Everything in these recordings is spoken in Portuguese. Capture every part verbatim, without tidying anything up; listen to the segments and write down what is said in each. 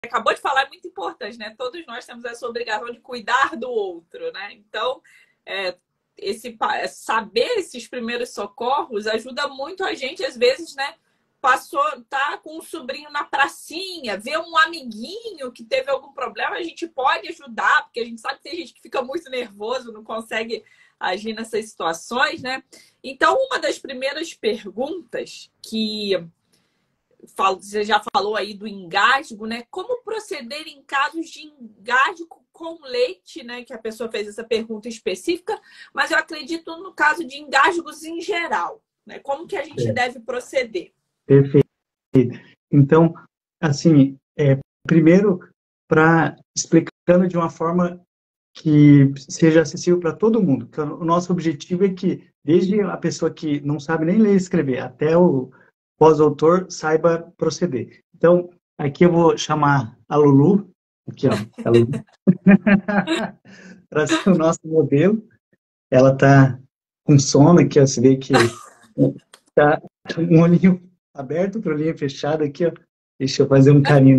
acabou de falar é muito importante, né? Todos nós temos essa obrigação de cuidar do outro, né? Então, é, esse, saber esses primeiros socorros ajuda muito a gente, às vezes, né? Passou, tá com um sobrinho na pracinha, vê um amiguinho que teve algum problema, a gente pode ajudar, porque a gente sabe que tem gente que fica muito nervoso, não consegue agir nessas situações, né? Então, uma das primeiras perguntas que você já falou aí do engasgo, né? Como proceder em casos de engasgo com leite, né? Que a pessoa fez essa pergunta específica, mas eu acredito no caso de engasgos em geral, né? Como que a gente É. deve proceder? Perfeito. Então, assim, é, primeiro, para explicando de uma forma que seja acessível para todo mundo. Então, o nosso objetivo é que, desde a pessoa que não sabe nem ler e escrever, até o pós-doutor saiba proceder. Então, aqui eu vou chamar a Lulu, aqui ó, a Lulu, para ser o nosso modelo. Ela está com sono aqui, ó, você vê que está um olhinho aberto, outro olhinho fechado aqui, ó. Deixa eu fazer um carinho.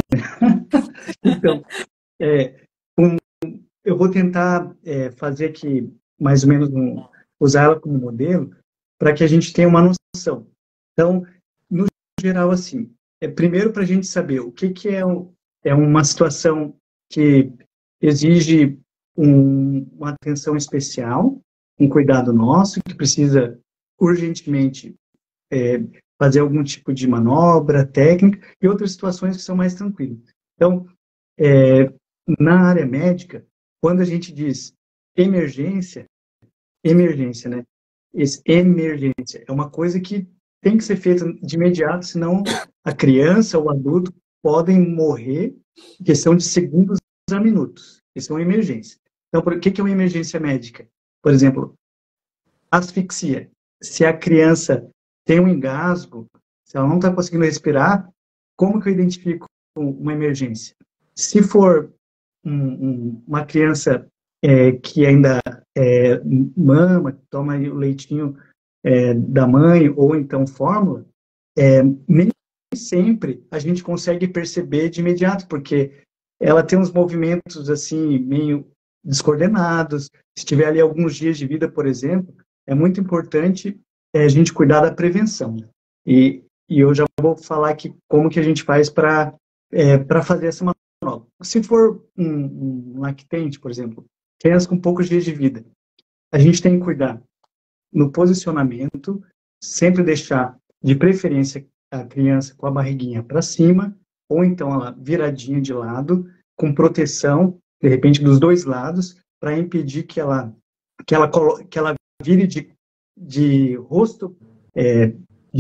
Então, é, um, eu vou tentar é, fazer aqui, mais ou menos, um, usar ela como modelo, para que a gente tenha uma noção. Então, no geral, assim, é primeiro para a gente saber o que, que é, um, é uma situação que exige um, uma atenção especial, um cuidado nosso, que precisa urgentemente é, fazer algum tipo de manobra, técnica, e outras situações que são mais tranquilas. Então, é, na área médica, quando a gente diz emergência, emergência, né? Esse emergência é uma coisa que tem que ser feita de imediato, senão a criança ou o adulto podem morrer em questão de segundos a minutos. Isso é uma emergência. Então, o que é uma emergência médica? Por exemplo, asfixia. Se a criança tem um engasgo, se ela não está conseguindo respirar, como que eu identifico uma emergência? Se for um, um, uma criança é, que ainda é, mama, toma o leitinho é, da mãe, ou então fórmula, é, nem sempre a gente consegue perceber de imediato, porque ela tem uns movimentos assim, meio descoordenados. Se tiver ali alguns dias de vida, por exemplo, é muito importante é, a gente cuidar da prevenção. E, e eu já vou falar aqui como que a gente faz para é, para fazer essa manobra. Se for um, um lactente, por exemplo, criança com poucos dias de vida, a gente tem que cuidar no posicionamento, sempre deixar, de preferência, a criança com a barriguinha para cima, ou então ela viradinha de lado, com proteção, de repente, dos dois lados, para impedir que ela, que ela, que ela vire de, de rosto é,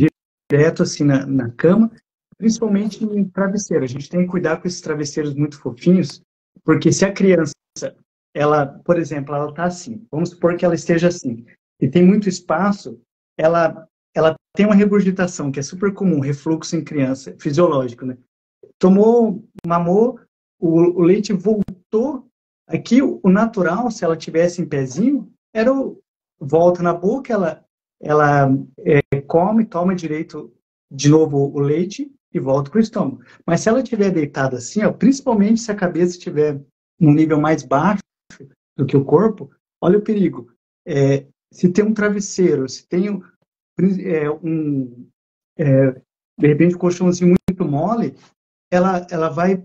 direto assim na, na cama, principalmente em travesseiro. A gente tem que cuidar com esses travesseiros muito fofinhos, porque se a criança, ela, por exemplo, ela está assim, vamos supor que ela esteja assim, e tem muito espaço, ela, ela tem uma regurgitação, que é super comum, refluxo em criança, fisiológico, né? Tomou, mamou, o, o leite voltou. Aqui, o natural, se ela tivesse em pezinho, era o volta na boca, ela, ela é, come, toma direito de novo o leite e volta para o estômago. Mas se ela estiver deitada assim, ó, principalmente se a cabeça estiver num nível mais baixo do que o corpo, olha o perigo. É, se tem um travesseiro, se tem um, é, um é, de repente um colchãozinho muito mole, ela, ela vai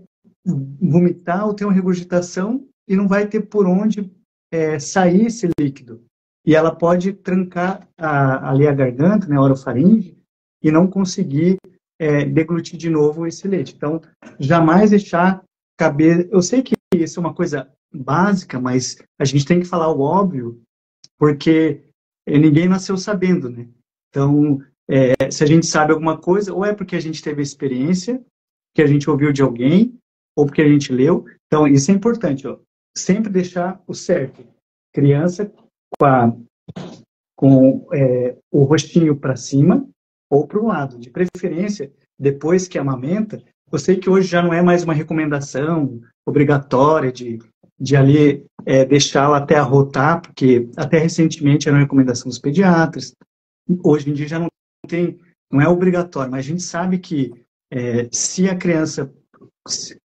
vomitar ou ter uma regurgitação e não vai ter por onde é, sair esse líquido. E ela pode trancar a, ali a garganta, né, a orofaringe, e não conseguir é, deglutir de novo esse leite. Então, jamais deixar caber... Eu sei que isso é uma coisa básica, mas a gente tem que falar o óbvio, porque ninguém nasceu sabendo, né? Então, é, se a gente sabe alguma coisa, ou é porque a gente teve experiência, que a gente ouviu de alguém, ou porque a gente leu. Então, isso é importante, ó. Sempre deixar o certo. Criança com, a, com é, o rostinho para cima ou para o lado. De preferência, depois que amamenta, eu sei que hoje já não é mais uma recomendação obrigatória de, de ali é, deixá-la até arrotar, porque até recentemente era uma recomendação dos pediatras. Hoje em dia já não tem, não é obrigatório, mas a gente sabe que é, se a criança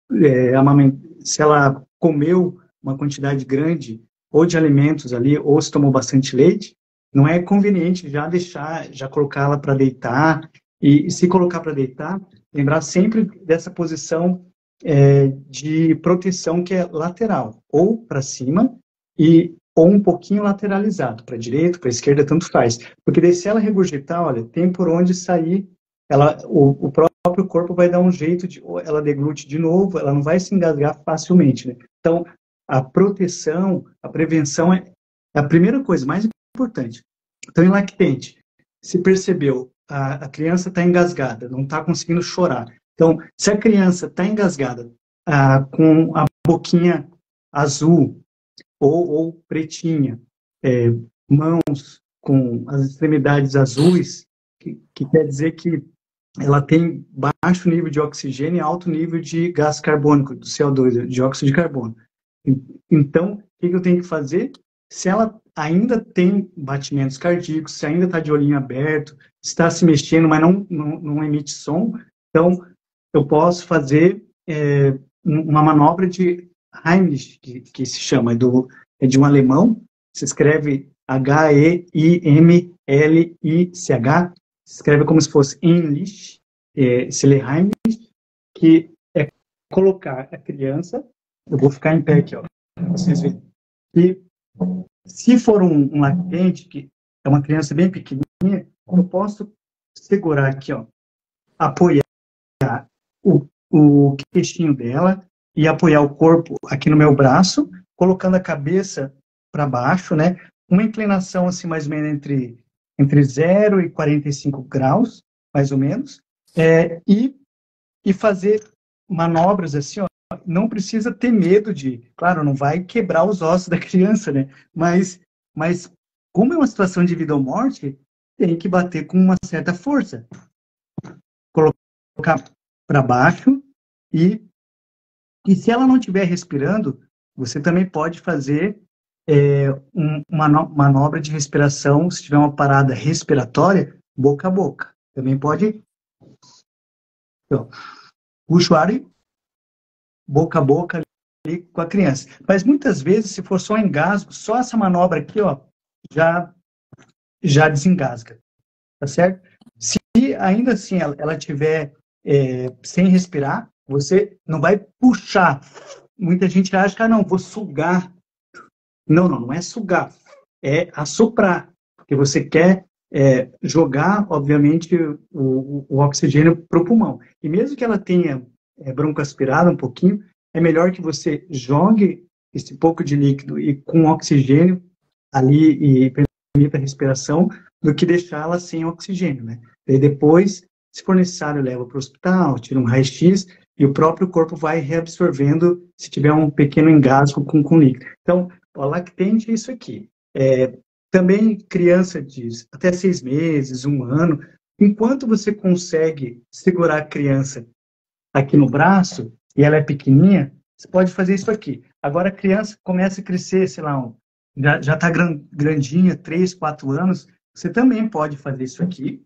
é, amament... se ela comeu uma quantidade grande ou de alimentos ali, ou se tomou bastante leite, não é conveniente já deixar, já colocá-la para deitar, e, e se colocar para deitar, lembrar sempre dessa posição é, de proteção que é lateral, ou para cima, e, ou um pouquinho lateralizado, para a direita, para a esquerda, tanto faz. Porque daí se ela regurgitar, olha, tem por onde sair, ela, o, o próprio corpo vai dar um jeito de, ela deglute de novo, ela não vai se engasgar facilmente, né? Então, a proteção, a prevenção é a primeira coisa, mais importante. Então, em lactente, se percebeu, a, a criança está engasgada, não está conseguindo chorar. Então, se a criança está engasgada, ah, com a boquinha azul ou, ou pretinha, é, mãos com as extremidades azuis, que, que quer dizer que ela tem baixo nível de oxigênio e alto nível de gás carbônico, do C O dois, dióxido de carbono. Então, o que eu tenho que fazer? Se ela ainda tem batimentos cardíacos, se ainda está de olhinho aberto, está se mexendo, mas não, não, não emite som, então eu posso fazer é, uma manobra de Heimlich, que, que se chama, é, do, é de um alemão, se escreve H E I M L I C H, se escreve como se fosse English, é, se lê Heimlich, que é colocar a criança, eu vou ficar em pé aqui, ó, pra vocês verem, e se for um, um lactente, que é uma criança bem pequenininha, eu posso segurar aqui, ó, apoiar o, o queixinho dela e apoiar o corpo aqui no meu braço, colocando a cabeça para baixo, né? Uma inclinação assim mais ou menos entre, entre zero e quarenta e cinco graus, mais ou menos, é, e, e fazer manobras assim, ó. Não precisa ter medo de, claro, não vai quebrar os ossos da criança, né? Mas, mas como é uma situação de vida ou morte, tem que bater com uma certa força. Colocar para baixo e, e se ela não estiver respirando, você também pode fazer é, um, uma manobra de respiração, se tiver uma parada respiratória, boca a boca. Também pode... Então, puxa o ar e boca a boca ali com a criança. Mas muitas vezes, se for só engasgo, só essa manobra aqui, ó, já, já desengasga, tá certo? Se ainda assim ela, ela tiver é, sem respirar, você não vai puxar. Muita gente acha que, ah, não, vou sugar. Não, não, não é sugar, é assoprar, porque você quer é, jogar, obviamente, o, o oxigênio para o pulmão. E mesmo que ela tenha é, broncoaspirada um pouquinho, é melhor que você jogue esse pouco de líquido e com oxigênio ali e permita a respiração, do que deixá-la sem oxigênio, né? E depois, se for necessário, leva para o hospital, tira um raio-x e o próprio corpo vai reabsorvendo se tiver um pequeno engasgo com, com líquido. Então, o lactente é isso aqui. É, também criança de até seis meses, um ano, enquanto você consegue segurar a criança aqui no braço, e ela é pequenininha, você pode fazer isso aqui. Agora a criança começa a crescer, sei lá, um, já está grandinha, três, quatro anos, você também pode fazer isso aqui.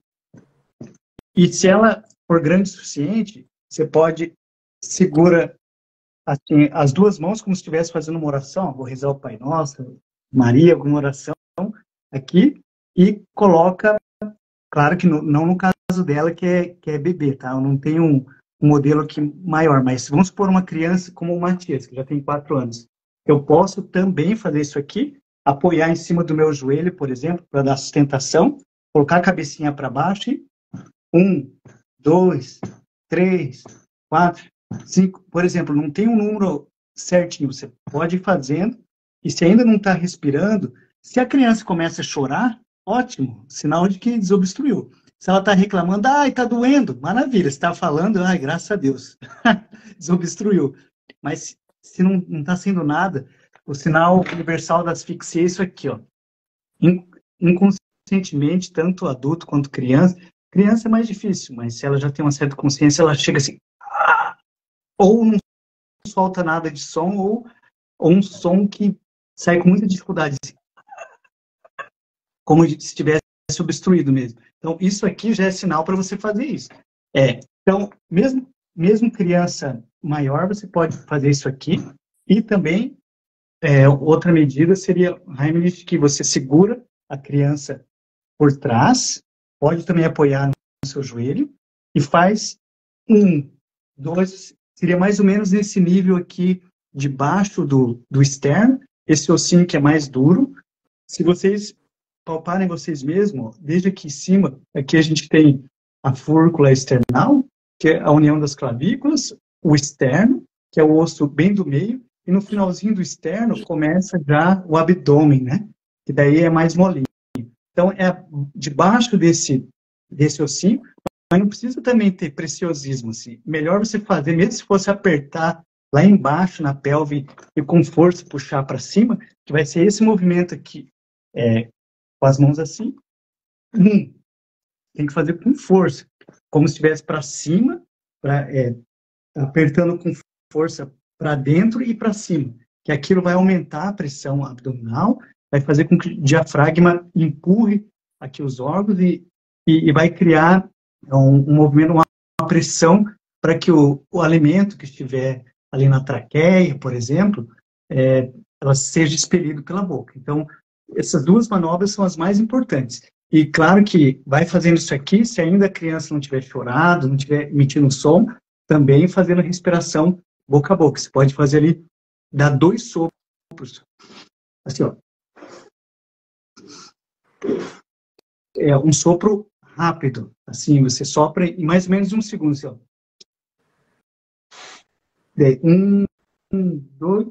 E se ela for grande o suficiente, você pode segura assim, as duas mãos como se estivesse fazendo uma oração. Vou rezar o Pai Nosso, Maria, alguma oração aqui, e coloca, claro que no, não no caso dela, que é, que é bebê, tá? Eu não tenho um, um modelo aqui maior, mas vamos supor uma criança como o Matias, que já tem quatro anos. Eu posso também fazer isso aqui, apoiar em cima do meu joelho, por exemplo, para dar sustentação, colocar a cabecinha para baixo e um, dois, três, quatro, cinco, por exemplo, não tem um número certinho, você pode ir fazendo, e se ainda não está respirando, se a criança começa a chorar, ótimo, sinal de que desobstruiu. Se ela está reclamando, ai, está doendo, maravilha, você está falando, ai, graças a Deus, desobstruiu. Mas se não está sendo nada, o sinal universal da asfixia é isso aqui, ó. Inconscientemente, tanto adulto quanto criança, criança é mais difícil, mas se ela já tem uma certa consciência, ela chega assim, ou não solta nada de som, ou, ou um som que sai com muita dificuldade, assim, como se estivesse obstruído mesmo. Então, isso aqui já é sinal para você fazer isso. É, então, mesmo, mesmo criança maior, você pode fazer isso aqui. E também, é, outra medida seria Heimlich, que você segura a criança por trás, pode também apoiar no seu joelho, e faz um, dois, seria mais ou menos nesse nível aqui, debaixo do, do externo, esse ossinho que é mais duro. Se vocês palparem vocês mesmos, desde aqui em cima, aqui a gente tem a fúrcula external, que é a união das clavículas, o externo, que é o osso bem do meio, e no finalzinho do externo começa já o abdômen, né? Que daí é mais molinho. Então, é debaixo desse, desse ossinho, mas não precisa também ter preciosismo, assim. Melhor você fazer, mesmo se fosse apertar lá embaixo na pelve e com força puxar para cima, que vai ser esse movimento aqui, é, com as mãos assim. Hum, tem que fazer com força, como se estivesse para cima, pra, é, apertando com força para dentro e para cima, que aquilo vai aumentar a pressão abdominal, vai fazer com que o diafragma empurre aqui os órgãos e, e, e vai criar um, um movimento, uma, uma pressão para que o, o alimento que estiver ali na traqueia, por exemplo, é, ela seja expelido pela boca. Então, essas duas manobras são as mais importantes. E claro que vai fazendo isso aqui, se ainda a criança não tiver chorado, não tiver emitindo som, também fazendo respiração boca a boca. Você pode fazer ali, dar dois sopros, assim, ó. É um sopro rápido, assim, você sopra em mais ou menos um segundo, assim, ó. Daí, um, um, dois,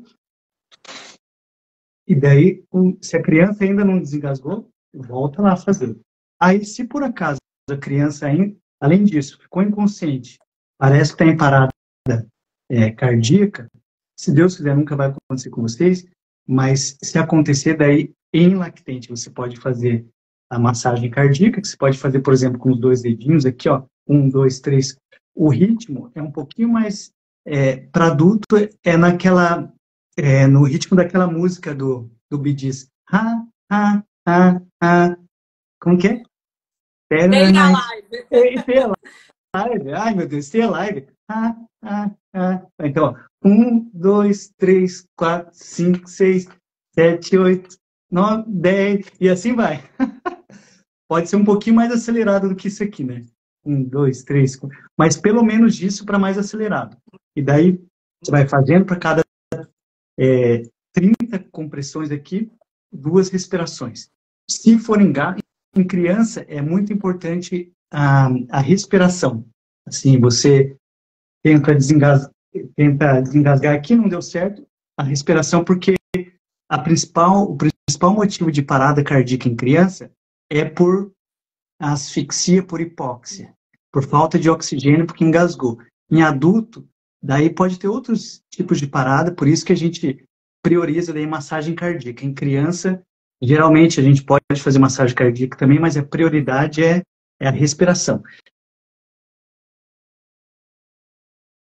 e daí, um, se a criança ainda não desengasgou, volta lá a fazer. Aí, se por acaso a criança, ainda, além disso, ficou inconsciente, parece que está em parada é, cardíaca, se Deus quiser, nunca vai acontecer com vocês, mas se acontecer, daí, em lactente, você pode fazer a massagem cardíaca, que você pode fazer, por exemplo, com os dois dedinhos aqui, ó, um, dois, três. O ritmo é um pouquinho mais, é, para adulto, é naquela, é, no ritmo daquela música do, do Bee Gees. Ha, ha, ha, ha. Como que é? Stay alive. Stay alive. Ai, meu Deus, stay alive. Ha, ha, ha. Então, ó, um, dois, três, quatro, cinco, seis, sete, oito, nove, dez, e assim vai. Pode ser um pouquinho mais acelerado do que isso aqui, né? Um, dois, três, quatro. Mas pelo menos isso para mais acelerado. E daí você vai fazendo para cada é, trinta compressões aqui, duas respirações. Se for em, em criança, é muito importante a, a respiração. Assim, você tenta desengasgar, tenta desengasgar aqui, não deu certo, a respiração, porque a principal, o principal motivo de parada cardíaca em criança é por asfixia por hipóxia, por falta de oxigênio, porque engasgou. Em adulto, daí pode ter outros tipos de parada, por isso que a gente prioriza daí massagem cardíaca. Em criança, geralmente a gente pode fazer massagem cardíaca também, mas a prioridade é, é a respiração.